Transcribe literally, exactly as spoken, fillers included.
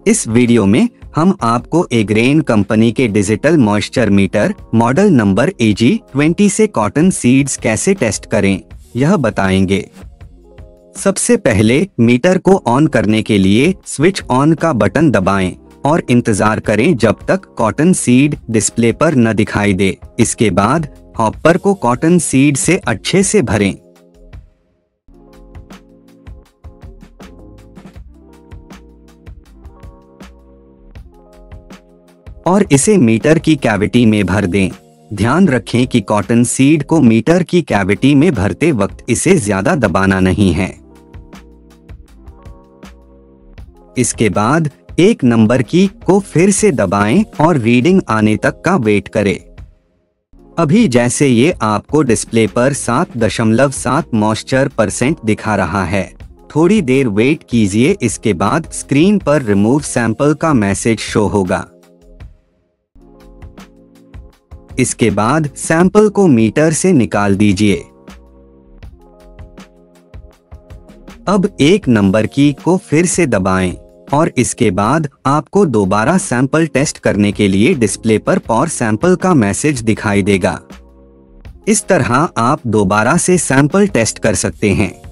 इस वीडियो में हम आपको एग्रेन कंपनी के digital moisture meter model number A G twenty से कॉटन सीड्स कैसे टेस्ट करें यह बताएंगे। सबसे पहले मीटर को ऑन करने के लिए स्विच ऑन का बटन दबाएं और इंतजार करें जब तक कॉटन सीड डिस्प्ले पर न दिखाई दे। इसके बाद हॉपर को कॉटन सीड से अच्छे से भरें। और इसे मीटर की कैविटी में भर दें। ध्यान रखें कि कॉटन सीड को मीटर की कैविटी में भरते वक्त इसे ज्यादा दबाना नहीं है। इसके बाद एक नंबर की को फिर से दबाएं और रीडिंग आने तक का वेट करें। अभी जैसे ये आपको डिस्प्ले पर सात दशमलव सात मॉइस्चर परसेंट दिखा रहा है। थोड़ी देर वेट कीजिए, इसके बाद स्क्रीन पर रिमूव सैंपल का मैसेज शो होगा। इसके बाद सैंपल को मीटर से निकाल दीजिए। अब एक नंबर की को फिर से दबाएं और इसके बाद आपको दोबारा सैंपल टेस्ट करने के लिए डिस्प्ले पर पॉर सैंपल का मैसेज दिखाई देगा। इस तरह आप दोबारा से सैंपल टेस्ट कर सकते हैं।